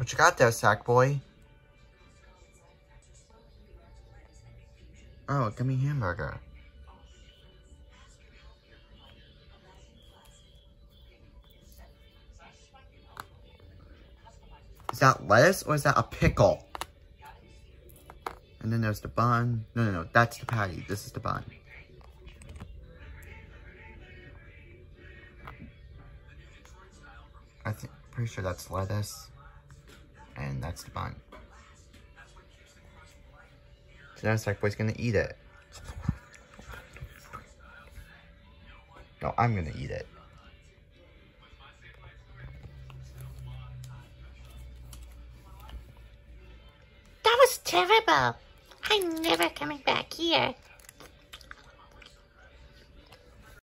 What you got there, sack boy? Oh, give me hamburger. Is that lettuce or is that a pickle? And then there's the bun. No, that's the patty. This is the bun. Pretty sure that's lettuce. And that's the bun. So now Sackboy's gonna eat it. No, I'm gonna eat it. That was terrible. I'm never coming back here.